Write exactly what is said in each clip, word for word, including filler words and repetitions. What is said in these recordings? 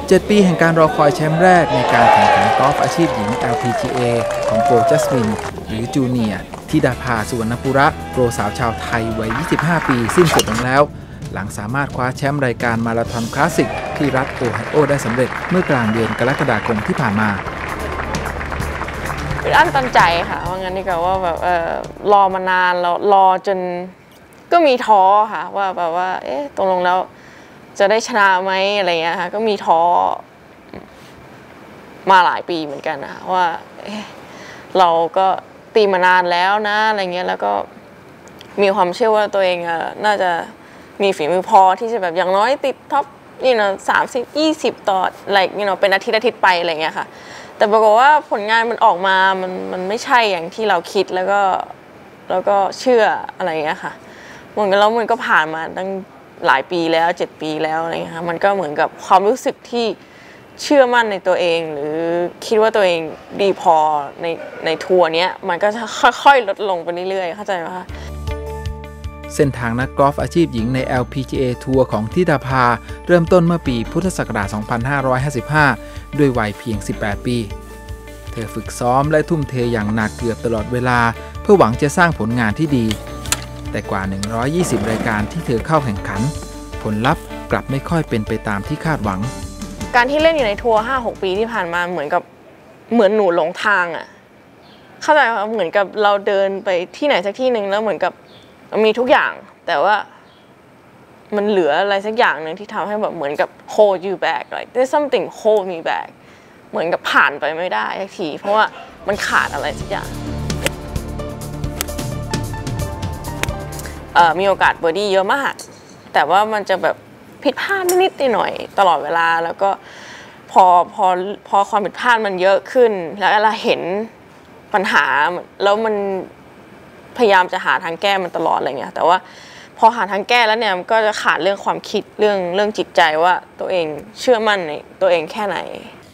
เจ็ดปีแห่งการรอคอยแชมป์แรกในการแข่งขันกอล์ฟอาชีพหญิง แอล พี จี เอ ของโปรจัสมินหรือจูเนียร์ธิดาภา สุวรรณปุระโปรสาวชาวไทยวัย ยี่สิบห้า ปีสิ้นสุดลงแล้วหลังสามารถคว้าแชมป์รายการมาราธอนคลาสสิกที่รัฐโอไฮโอได้สำเร็จเมื่อกลางเดือนกรกฎาคมที่ผ่านมาเป็นอันตันใจค่ะว่างั้นดีกว่าว่าแบบเออรอมานานแล้วรอจนก็มีท้อค่ะว่าแบบว่าเอ๊ะตกลงแล้วจะได้ชนะไหมอะไรเงี้ยค่ะก็มีท้อมาหลายปีเหมือนกันนะว่าเอ๊ะเราก็ตีมานานแล้วนะอะไรเงี้ยแล้วก็มีความเชื่อว่าตัวเองอ่ะน่าจะมีฝีมือพอที่จะแบบอย่างน้อยติดท็อปนี่นะสามสิบยี่สิบต่ออะไรนี่เนาะเป็นอาทิตย์อาทิตย์ไปอะไรเงี้ยค่ะแต่ปรากฏว่าผลงานมันออกมามันมันไม่ใช่อย่างที่เราคิดแล้วก็แล้วก็เชื่ออะไรเงี้ยค่ะเหมือนกันแล้วมันก็ผ่านมาตั้งหลายปีแล้วเจ็ดปีแล้วอะไรเงี้ยค่ะมันก็เหมือนกับความรู้สึกที่เชื่อมั่นในตัวเองหรือคิดว่าตัวเองดีพอในในทัวร์นี้มันก็จะค่อยๆลดลงไปเรื่อยๆเข้าใจไหมคะเส้นทางนักกอล์ฟอาชีพหญิงใน แอล พี จี เอ ทัวร์ของธิดาภาเริ่มต้นเมื่อปีพุทธศักราช สองพันห้าร้อยห้าสิบห้า ด้วยวัยเพียง สิบแปด ปี เธอฝึกซ้อมและทุ่มเทอย่างหนักเกือบตลอดเวลาเพื่อหวังจะสร้างผลงานที่ดีแต่กว่า หนึ่งร้อยยี่สิบ รายการที่เธอเข้าแข่งขันผลลัพธ์กลับไม่ค่อยเป็นไปตามที่คาดหวังการที่เล่นอยู่ในทัวร์ ห้าหก ปีที่ผ่านมาเหมือนกับเหมือนหนูหลงทางอ่ะเข้าใจไหมเหมือนกับเราเดินไปที่ไหนสักที่หนึ่งแล้วเหมือนกับมีทุกอย่างแต่ว่ามันเหลืออะไรสักอย่างหนึ่งที่ทำให้แบบเหมือนกับ hold you back like there's something hold me back เหมือนกับผ่านไปไม่ได้สักทีเพราะว่ามันขาดอะไรสักอย่างมีโอกาสเบอร์ดี้เยอะมากแต่ว่ามันจะแบบผิดพลาดนิดๆหน่อยตลอดเวลาแล้วก็พอพอพอความผิดพลาดมันเยอะขึ้นแล้วเราเห็นปัญหาแล้วมันพยายามจะหาทางแก้มันตลอดอะไรเงี้ยแต่ว่าพอหาทางแก้แล้วเนี่ยมันก็จะขาดเรื่องความคิดเรื่องเรื่องจิตใจว่าตัวเองเชื่อมั่นในตัวเองแค่ไหน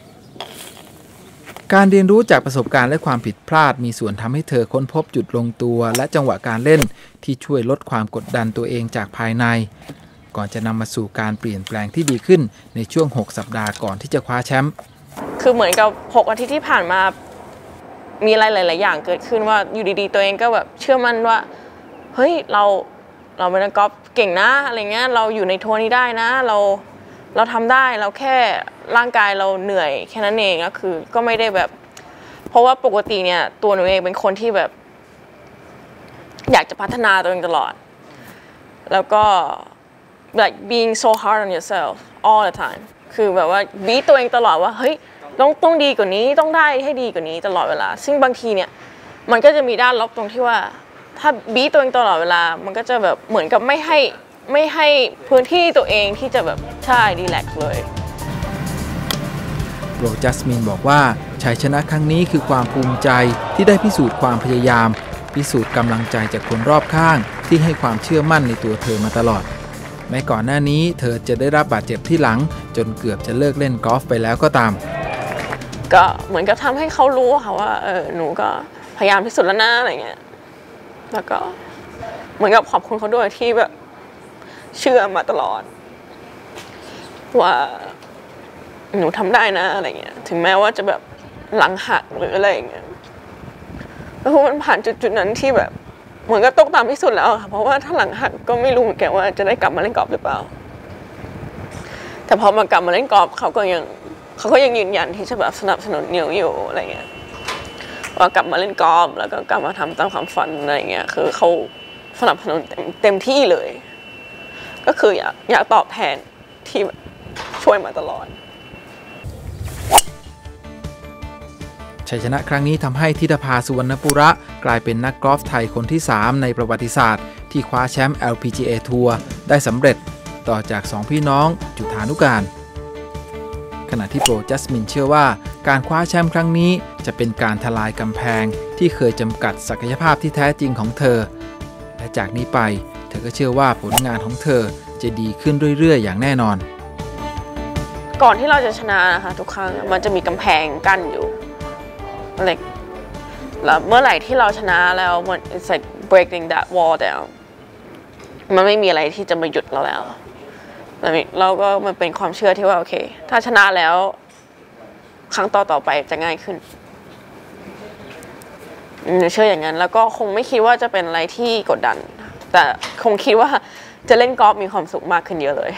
การเรียนรู้จากประสบการณ์และความผิดพลาดมีส่วนทำให้เธอค้นพบจุดลงตัวและจังหวะการเล่นที่ช่วยลดความกดดันตัวเองจากภายในก่อนจะนำมาสู่การเปลี่ยนแปลงที่ดีขึ้นในช่วงหกสัปดาห์ก่อนที่จะคว้าแชมป์คือเหมือนกับหกอาทิตย์ที่ผ่านมามีอะไรหลายๆอย่างเกิดขึ้นว่าอยู่ดีๆตัวเองก็แบบเชื่อมั่นว่าเฮ้ยเราเราเป็นนักกอล์ฟเก่งนะอะไรเงี้ยเราอยู่ในทัวร์นี้ได้นะเราเราทำได้เราแค่ร่างกายเราเหนื่อยแค่นั้นเองก็คือก็ไม่ได้แบบเพราะว่าปกติเนี่ยตัวหนูเองเป็นคนที่แบบอยากจะพัฒนาตัวเองตลอดแล้วก็ like being so hard on yourself all the time คือแบบว่าบีทตัวเองตลอดว่าเฮ้ยต้องต้องดีกว่านี้ต้องได้ให้ดีกว่านี้ตลอดเวลาซึ่งบางทีเนี่ยมันก็จะมีด้านลบตรงที่ว่าถ้าบีทตัวเองตลอดเวลามันก็จะแบบเหมือนกับไม่ให้ไม่ให้พื้นที่ตัวเองที่จะแบบใช่รีแลกซ์เลยโรจัสมินบอกว่าชัยชนะครั้งนี้คือความภูมิใจที่ได้พิสูจน์ความพยายามพิสูจน์กำลังใจจากคนรอบข้างที่ให้ความเชื่อมั่นในตัวเธอมาตลอดแม้ก่อนหน้านี้เธอจะได้รับบาดเจ็บที่หลังจนเกือบจะเลิกเล่นกอล์ฟไปแล้วก็ตามก็เหมือนกับทำให้เขารู้ค่ะว่าเออหนูก็พยายามที่สุดแล้วนะอะไรเงี้ยแล้วก็เหมือนกับขอบคุณเขาด้วยที่แบบเชื่อมาตลอดว่าหนูทำได้นะอะไรเงี้ยถึงแม้ว่าจะแบบหลังหักหรืออะไรอย่างเงี้ยแล้วมันผ่านจุดๆนั้นที่แบบเหมือนกับตกต่ำที่สุดแล้วค่ะเพราะว่าถ้าหลังหักก็ไม่รู้เหมือนกันว่าจะได้กลับมาเล่นกอล์ฟหรือเปล่าแต่พอมากลับมาเล่นกอล์ฟเขาก็ยังเขาก็ยังยืนยันที่จะแบบสนับสนุนนิวอยู่อะไรเงี้ยว่ากลับมาเล่นกอล์ฟแล้วก็กลับมาทำตามความฝันอะไรเงี้ยคือเขาสนับสนุนเต็มเต็มที่เลยก็คืออยากอยากตอบแทนที่ช่วยมาตลอดชัยชนะครั้งนี้ทำให้ธิดาภา สุวรรณปุระกลายเป็นนักกอล์ฟไทยคนที่สามในประวัติศาสตร์ที่คว้าแชมป์ แอล พี จี เอ ทัวร์ได้สำเร็จต่อจากสองพี่น้องจุฑานุการขณะที่โปรจัสมินเชื่อว่าการคว้าแชมป์ครั้งนี้จะเป็นการทลายกำแพงที่เคยจำกัดศักยภาพที่แท้จริงของเธอและจากนี้ไปเธอก็เชื่อว่าผลงานของเธอจะดีขึ้นเรื่อยๆอย่างแน่นอนก่อนที่เราจะชนะนะคะทุกครั้งมันจะมีกำแพงกั้นอยู่อะไรแล้วเมื่อไหร่ที่เราชนะแล้วมัน it's like breaking that wall down มันไม่มีอะไรที่จะมาหยุดเราแล้วแบบนี้เราก็มันเป็นความเชื่อที่ว่าโอเคถ้าชนะแล้วครั้งต่อต่อไปจะง่ายขึ้นหนูเชื่ออย่างนั้นแล้วก็คงไม่คิดว่าจะเป็นอะไรที่กดดันแต่คงคิดว่าจะเล่นกอล์ฟมีความสุขมากขึ้นเยอะเลย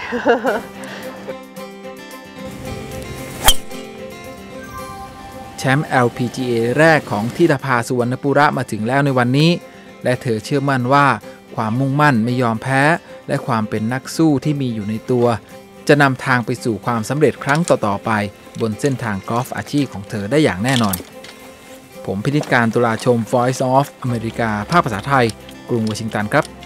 แชมป์ แอล พี จี เอ แรกของธิดาภา สุวรรณปุระมาถึงแล้วในวันนี้และเธอเชื่อมั่นว่าความมุ่งมั่นไม่ยอมแพ้และความเป็นนักสู้ที่มีอยู่ในตัวจะนำทางไปสู่ความสำเร็จครั้งต่อๆไปบนเส้นทางกอล์ฟอาชีพของเธอได้อย่างแน่นอนผมพินิจการตุลาชม Voice of America ภาคภาษาไทยกรุงวอชิงตันครับ